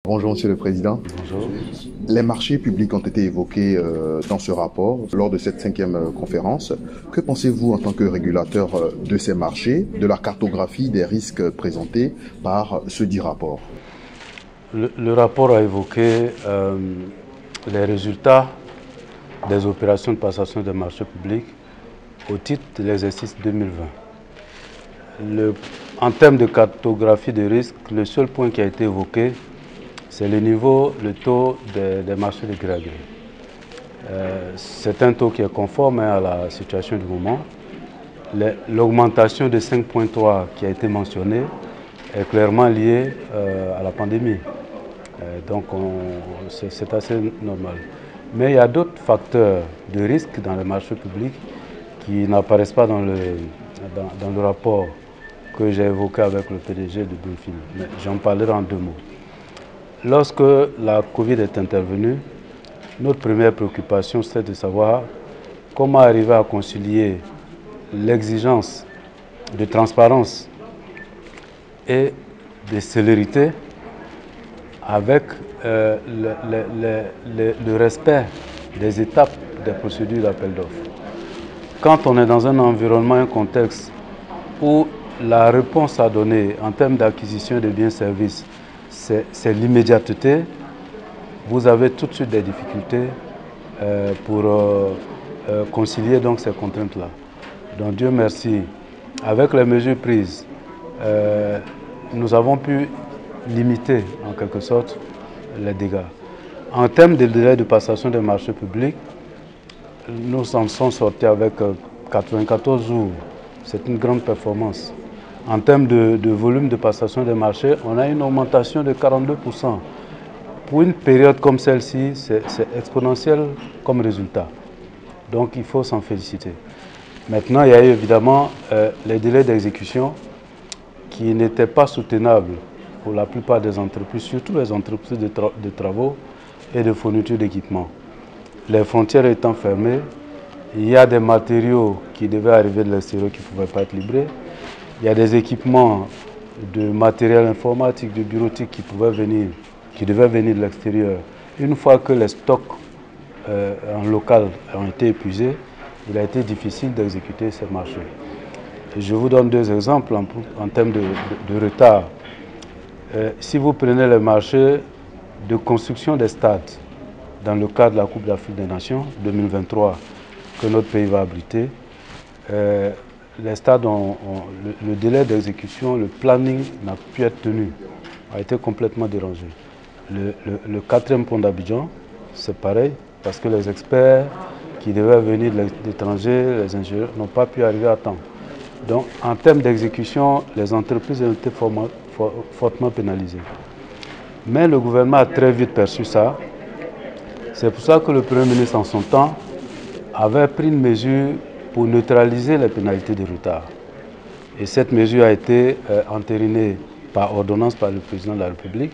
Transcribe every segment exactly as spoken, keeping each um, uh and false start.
Bonjour Monsieur le Président. Bonjour. Les marchés publics ont été évoqués euh, dans ce rapport lors de cette cinquième euh, conférence. Que pensez-vous en tant que régulateur euh, de ces marchés, de la cartographie des risques présentés par ce dit rapport? Le, le rapport a évoqué euh, les résultats des opérations de passation des marchés publics au titre de l'exercice deux mille vingt. Le, en termes de cartographie des risques, le seul point qui a été évoqué, c'est le niveau, le taux des, des marchés de gré à gré. Euh, c'est un taux qui est conforme hein, à la situation du moment. L'augmentation de cinq virgule trois qui a été mentionnée est clairement liée euh, à la pandémie. Euh, donc c'est assez normal. Mais il y a d'autres facteurs de risque dans les marchés publics qui n'apparaissent pas dans le, dans, dans le rapport que j'ai évoqué avec le P D G de Bullfield. J'en parlerai en deux mots. Lorsque la Covid est intervenue, notre première préoccupation, c'est de savoir comment arriver à concilier l'exigence de transparence et de célérité avec euh, le, le, le, le respect des étapes des procédures d'appel d'offres. Quand on est dans un environnement, un contexte où la réponse à donner en termes d'acquisition de biens et services, c'est l'immédiateté, vous avez tout de suite des difficultés euh, pour euh, euh, concilier donc ces contraintes-là. Donc Dieu merci, avec les mesures prises, euh, nous avons pu limiter en quelque sorte les dégâts. En termes de délai de passation des marchés publics, nous en sommes sortis avec quatre-vingt-quatorze jours. C'est une grande performance. En termes de, de volume de passation des marchés, on a une augmentation de quarante-deux pour cent. Pour une période comme celle-ci, c'est exponentiel comme résultat. Donc il faut s'en féliciter. Maintenant, il y a eu évidemment euh, les délais d'exécution qui n'étaient pas soutenables pour la plupart des entreprises, surtout les entreprises de, tra de travaux et de fourniture d'équipements. Les frontières étant fermées, il y a des matériaux qui devaient arriver de l'extérieur qui ne pouvaient pas être livrés. Il y a des équipements de matériel informatique, de bureautique qui pouvaient venir, qui devaient venir de l'extérieur. Une fois que les stocks euh, en local ont été épuisés, il a été difficile d'exécuter ces marchés. Et je vous donne deux exemples en, en termes de, de, de retard. Euh, si vous prenez les marchés de construction des stades dans le cadre de la Coupe d'Afrique des Nations deux mille vingt-trois que notre pays va abriter, euh, les stades ont, ont le, le délai d'exécution, le planning n'a pu être tenu, a été complètement dérangé. Le, le, le quatrième pont d'Abidjan, c'est pareil, parce que les experts qui devaient venir de l'étranger, les ingénieurs, n'ont pas pu arriver à temps. Donc, en termes d'exécution, les entreprises ont été fortement, for, fortement pénalisées. Mais le gouvernement a très vite perçu ça. C'est pour ça que le Premier ministre, en son temps, avait pris une mesure pour neutraliser les pénalités de retard. Et cette mesure a été euh, entérinée par ordonnance par le président de la République,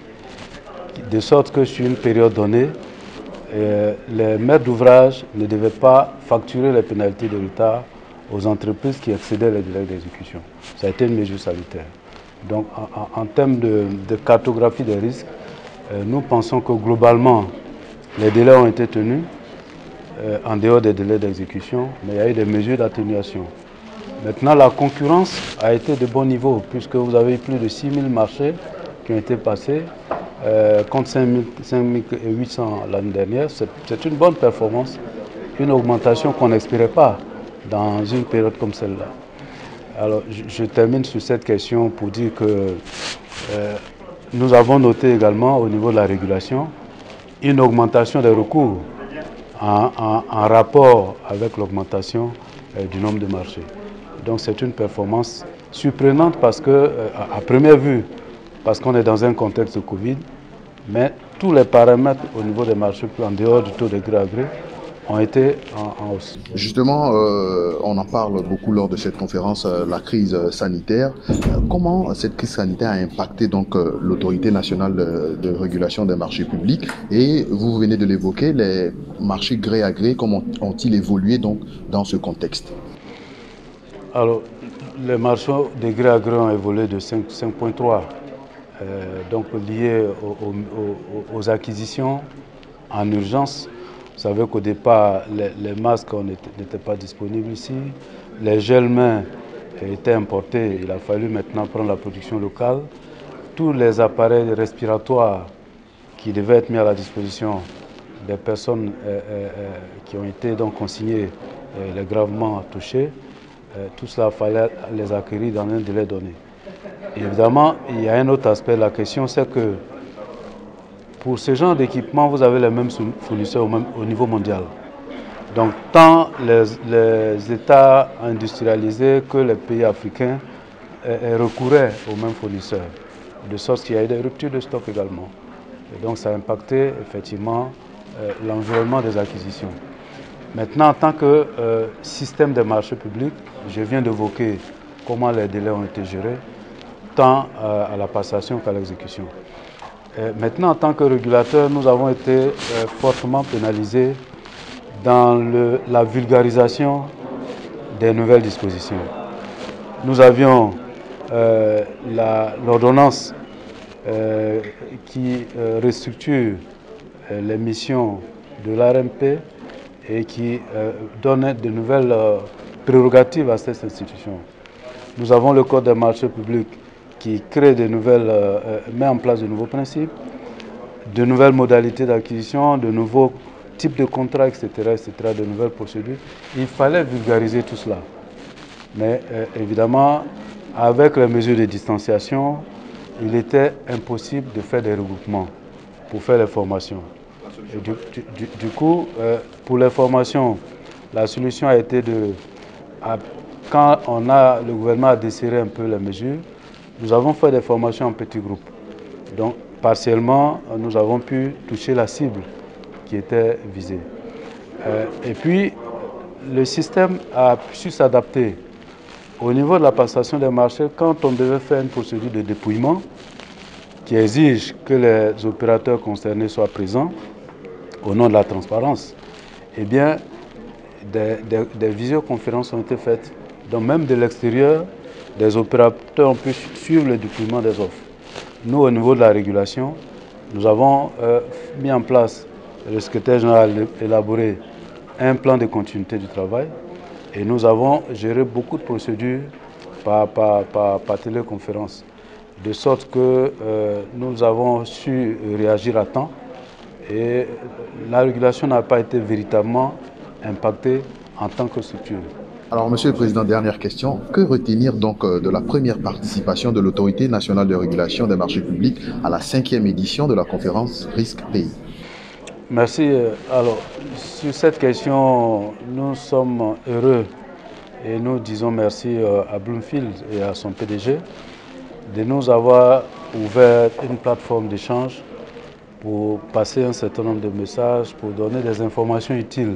de sorte que sur une période donnée, euh, les maîtres d'ouvrage ne devaient pas facturer les pénalités de retard aux entreprises qui excédaient les délais d'exécution. Ça a été une mesure salutaire. Donc en, en, en termes de, de cartographie des risques, euh, nous pensons que globalement, les délais ont été tenus, euh, en dehors des délais d'exécution, mais il y a eu des mesures d'atténuation. Maintenant, la concurrence a été de bon niveau, puisque vous avez eu plus de six mille marchés qui ont été passés, euh, contre cinq mille huit cents l'année dernière. C'est une bonne performance, une augmentation qu'on n'espérait pas dans une période comme celle-là. Alors, je, je termine sur cette question pour dire que euh, nous avons noté également au niveau de la régulation une augmentation des recours en, en, en rapport avec l'augmentation euh, du nombre de marchés. Donc c'est une performance surprenante parce que, euh, à première vue, parce qu'on est dans un contexte de Covid, mais tous les paramètres au niveau des marchés, en dehors du taux de gré à gré, ont été en, en hausse. Justement, euh, on en parle beaucoup lors de cette conférence, euh, la crise sanitaire. Euh, comment cette crise sanitaire a impacté donc euh, l'autorité nationale de, de régulation des marchés publics? Et vous venez de l'évoquer, les marchés gré à gré, comment ont-ils évolué donc dans ce contexte? Alors, les marchés de gré à gré ont évolué de cinq virgule trois euh, donc liées aux, aux, aux acquisitions en urgence. Vous savez qu'au départ, les, les masques n'étaient pas disponibles ici. Les gels mains étaient importés. Il a fallu maintenant prendre la production locale. Tous les appareils respiratoires qui devaient être mis à la disposition des personnes euh, euh, qui ont été donc consignées, euh, les gravement touchées, euh, tout cela, il fallait les acquérir dans un délai donné. Et évidemment, il y a un autre aspect de la question, c'est que pour ce genre d'équipement, vous avez les mêmes fournisseurs au, même, au niveau mondial. Donc, tant les, les États industrialisés que les pays africains euh, recouraient aux mêmes fournisseurs, de sorte qu'il y a eu des ruptures de stock également. Et donc, ça a impacté effectivement euh, l'environnement des acquisitions. Maintenant, en tant que euh, système des marchés publics, je viens d'évoquer comment les délais ont été gérés, tant euh, à la passation qu'à l'exécution. Maintenant, en tant que régulateur, nous avons été euh, fortement pénalisés dans le, la vulgarisation des nouvelles dispositions. Nous avions euh, l'ordonnance euh, qui euh, restructure euh, les missions de l'A R M P et qui euh, donne de nouvelles euh, prérogatives à cette institution. Nous avons le Code des marchés publics qui crée de nouvelles, euh, met en place de nouveaux principes, de nouvelles modalités d'acquisition, de nouveaux types de contrats, et cetera, et cetera, de nouvelles procédures. Il fallait vulgariser tout cela. Mais euh, évidemment, avec les mesures de distanciation, il était impossible de faire des regroupements pour faire les formations. Et du, du, du coup, euh, pour les formations, la solution a été de, à, quand on a, le gouvernement a desserré un peu les mesures, nous avons fait des formations en petits groupes. Donc, partiellement, nous avons pu toucher la cible qui était visée. Euh, et puis, le système a su s'adapter. Au niveau de la passation des marchés, quand on devait faire une procédure de dépouillement qui exige que les opérateurs concernés soient présents au nom de la transparence, eh bien, des, des, des visioconférences ont été faites. Donc, même de l'extérieur, des opérateurs ont pu suivre le dépouillement des offres. Nous, au niveau de la régulation, nous avons euh, mis en place, le secrétaire général a élaboré un plan de continuité du travail et nous avons géré beaucoup de procédures par, par, par, par téléconférence, de sorte que euh, nous avons su réagir à temps et la régulation n'a pas été véritablement impactée en tant que structure. Alors, Monsieur le Président, dernière question. Que retenir donc de la première participation de l'Autorité nationale de régulation des marchés publics à la cinquième édition de la conférence Risque-Pays? Merci. Alors, sur cette question, nous sommes heureux et nous disons merci à Bloomfield et à son P D G de nous avoir ouvert une plateforme d'échange pour passer un certain nombre de messages, pour donner des informations utiles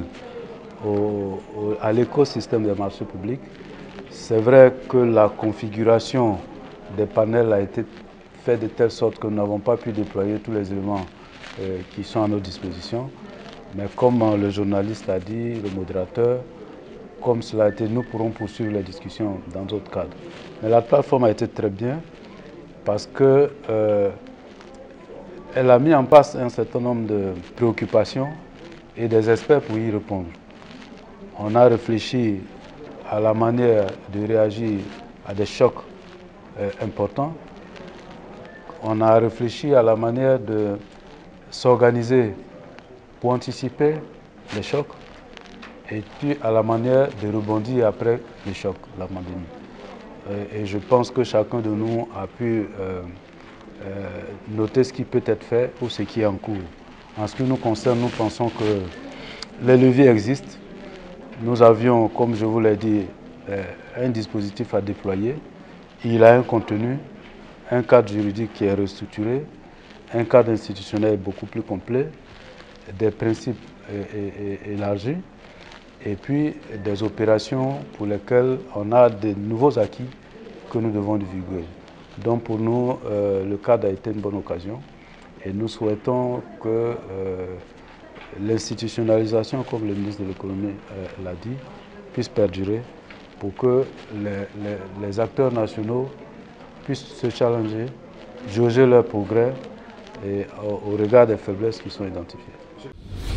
au, au, à l'écosystème des marchés publics. C'est vrai que la configuration des panels a été faite de telle sorte que nous n'avons pas pu déployer tous les éléments euh, qui sont à notre disposition. Mais comme euh, le journaliste a dit, le modérateur, comme cela a été, nous pourrons poursuivre les discussions dans d'autres cadres. Mais la plateforme a été très bien parce que euh, elle a mis en place un certain nombre de préoccupations et des experts pour y répondre. On a réfléchi à la manière de réagir à des chocs euh, importants. On a réfléchi à la manière de s'organiser pour anticiper les chocs et puis à la manière de rebondir après les chocs, la pandémie. Et, et je pense que chacun de nous a pu euh, euh, noter ce qui peut être fait ou ce qui est en cours. En ce qui nous concerne, nous pensons que les leviers existent. Nous avions, comme je vous l'ai dit, un dispositif à déployer. Il a un contenu, un cadre juridique qui est restructuré, un cadre institutionnel beaucoup plus complet, des principes élargis, et puis des opérations pour lesquelles on a de nouveaux acquis que nous devons divulguer. Donc pour nous, euh, le cadre a été une bonne occasion et nous souhaitons que euh, l'institutionnalisation, comme le ministre de l'économie euh, l'a dit, puisse perdurer pour que les, les, les acteurs nationaux puissent se challenger jauger leur progrès et au, au regard des faiblesses qui sont identifiées.